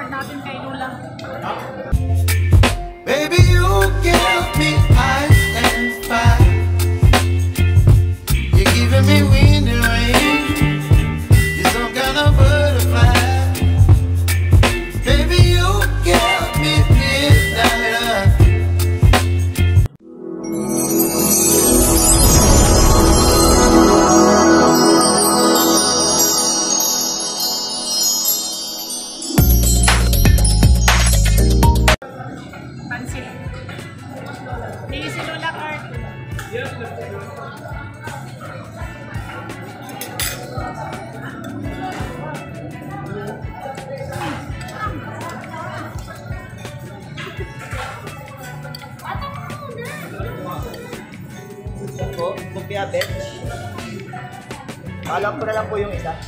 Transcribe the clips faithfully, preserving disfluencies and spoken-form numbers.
reward natin kay Lola. Baby, you give me ice and fire. You're giving me wind and rain. You're some kind of butterfly. Baby, you give me midnight. Pansit. Hindi si Lola Cart. Po, lumpia bet. Alam ko na lang po yung isa.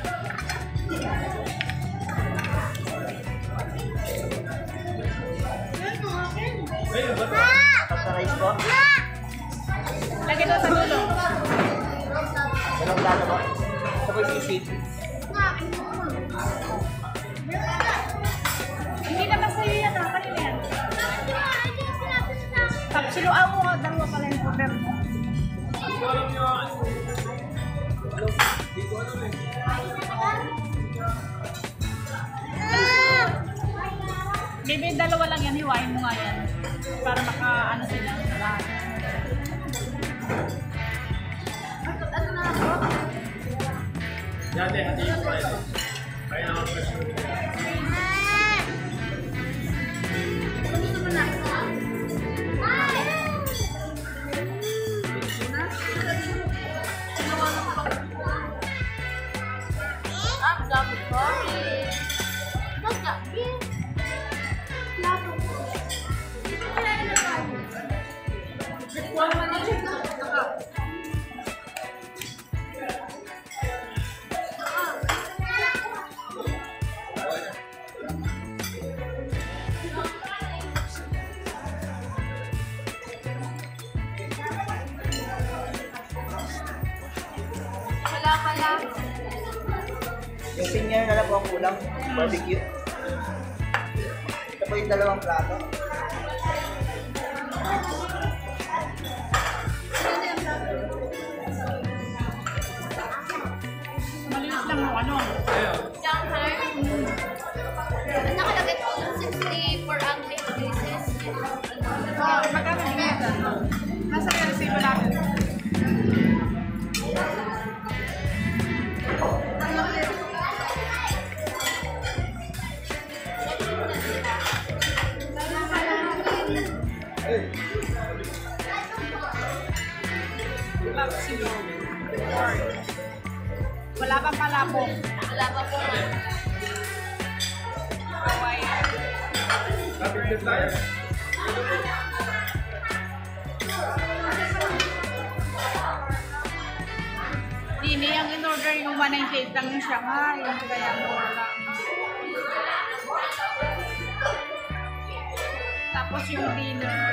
Tapos sa rice po. Lagay daw sa dulo. Dalawang plato po. Ito po yung sisig. Hindi naman sa'yo yan ha. Kanina yan. Tapos sinuaw mo. Dalawa pala yung order mo. Maybe dalawa lang yan, hiwain mo nga yan. Para maka, ano sila, lahat. Ano na ako? Dati, hati yung fried. Kaya naman fresh. Gusto mo na? Ah, dapat ko. Dapat ko. Wala pala. Yung senior na lang po ang kulang. Barbecue. Ito po yung dalawang plato. Maliit lang yung ano. Nakalagay po ng sixty-four ang pieces. Oh, magkano din yan? Nasa resibo natin. Wala pang palabong. Wala pa po nga. Kapit tayo. Dini, ang in-order yung one ninety-eight lang yung Shanghai. Kaya wala. Tapos yung dinner.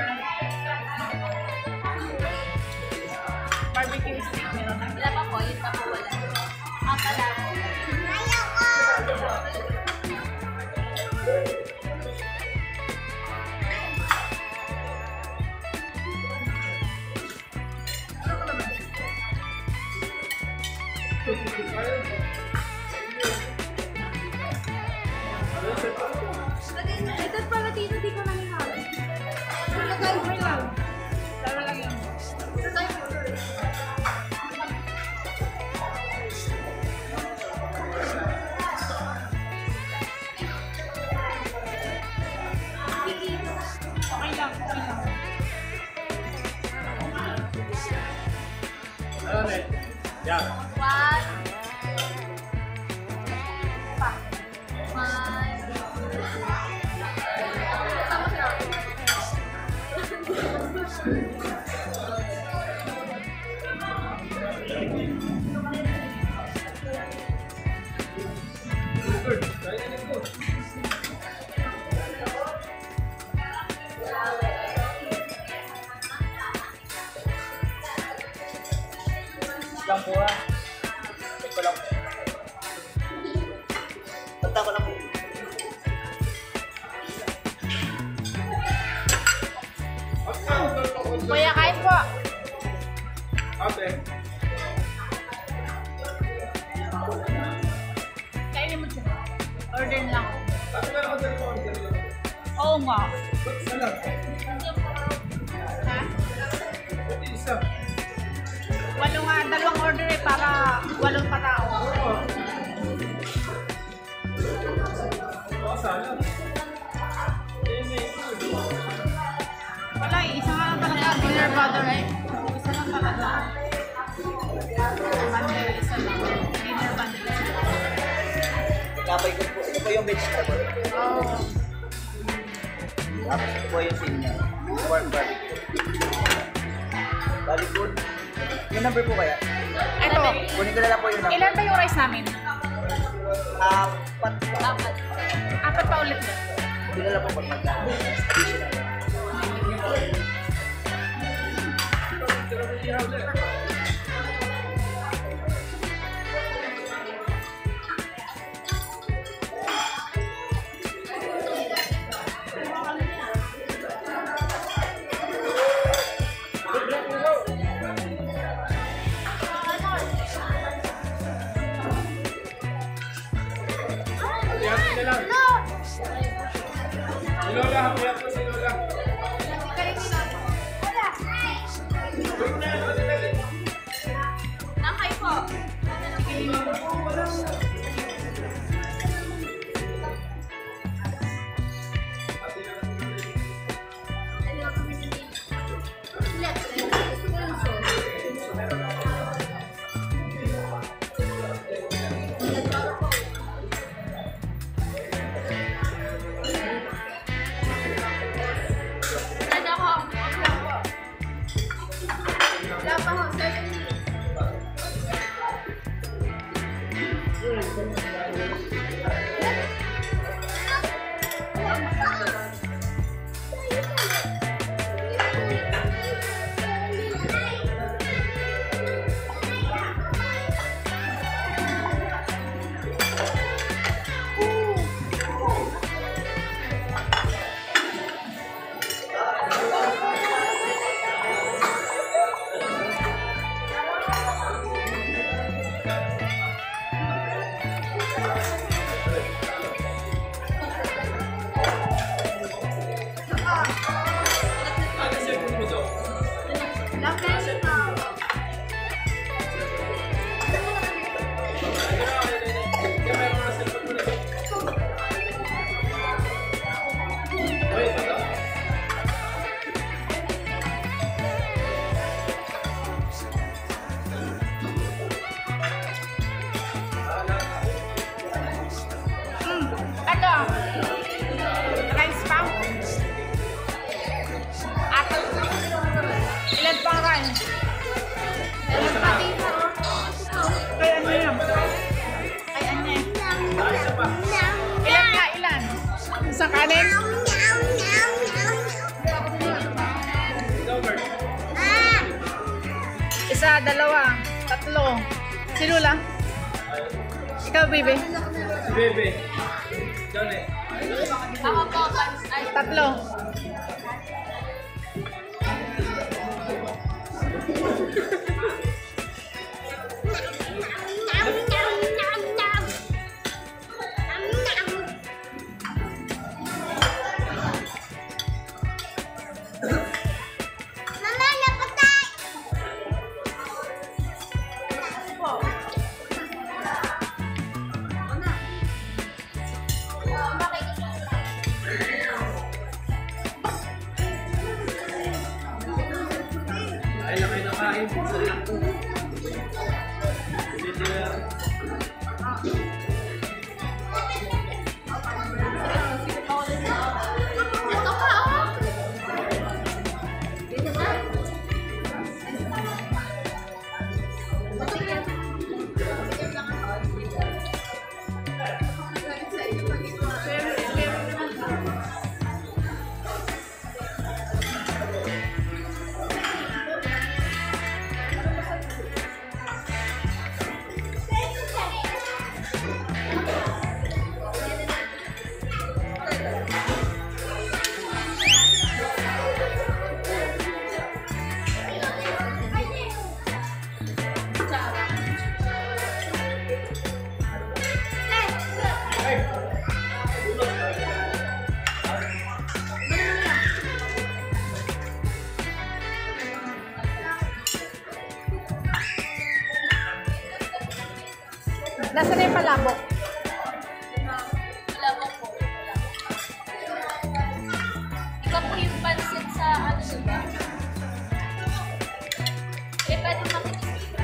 Barbecue steak meron na. Wala pa po, yun pa po wala. Ah, pala. Ito pala dito, di ko nangyari. Wala tayo, may lang. Dalawa lang yun. Okay lang, okay lang. Ano na eh? Yan. One. Pa. One. Lang po ah. Ito lang. Oo nga. Isa lang. Ha? Isa. Walo nga, dalawang order eh para walong patao. Oo, sana. Wala eh, isa nga lang talaga. Dinner butter eh. Isa lang talaga. Bundle, isa lang. Dinner bundle. Kapay ko po. Ito po yung vegetable. Oh. Tapos ito po yung senior. Pork barbecue. Bali good. Yung number po kaya? Ito, Kunin ko na lang po yung number. ilan ba yung rice namin? Apat pa. Apat. Apat pa ulit na. Hindi na lang po pag mag-additional. Happy na lang. Si Lola, happy ako si Lola. Nakay po. Ano ko? Wala pa ho, seven minutes. Ano siya kung mo daw? Ito, rice pa. Apat. Ilan pang rice? Ilan pa? Kay ano yan? Kay ano yan? Ilan nga, ilan? Isang kanin? Isa, dalawa, tatlo. Si Lula? Ikaw, baby? Si Bebe. Johnny. Ako po, ay, Tatlo. Ay, lang kayo nakain. Isa lang po. Hindi na. ito ka, oh. Nasaan na yung palabok? Wala po po. Ikaw po yung pansit sa ano diba? Eh, pwede makikita.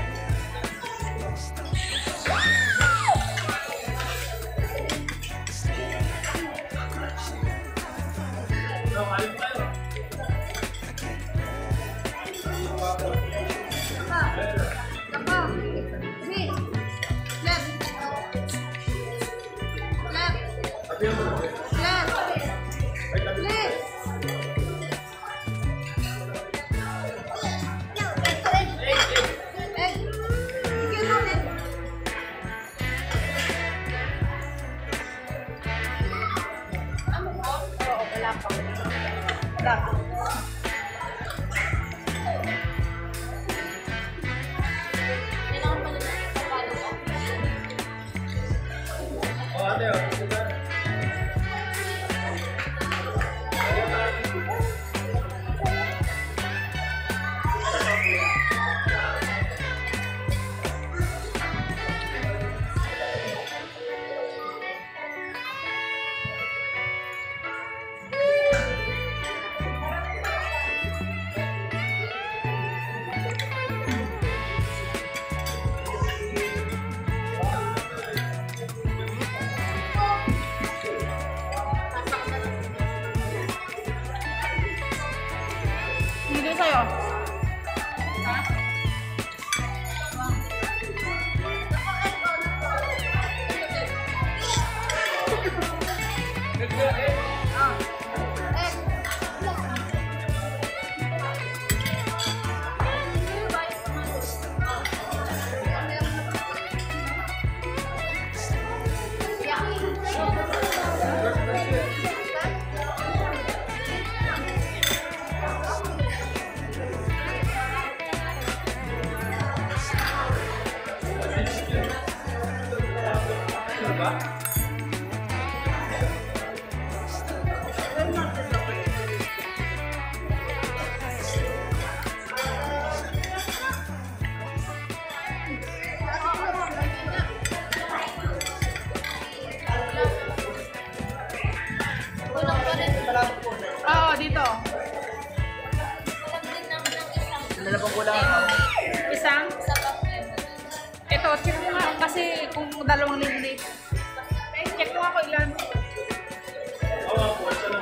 Kailangan pala na ipapalo ko. O, ate, o. Hindi sa'yo. Ha? Kulang pa rin. Oo, dito. Kulang din naman ng isang Ano na pong kulang? Isang. sa papel. Ito, check mo nga kasi kung dalawang lilit. Check mo nga kung ilan.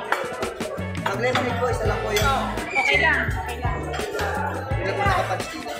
Ang lemonade po, isa lang po yun. Okay lang. Okay lang. Hindi po nakapansin.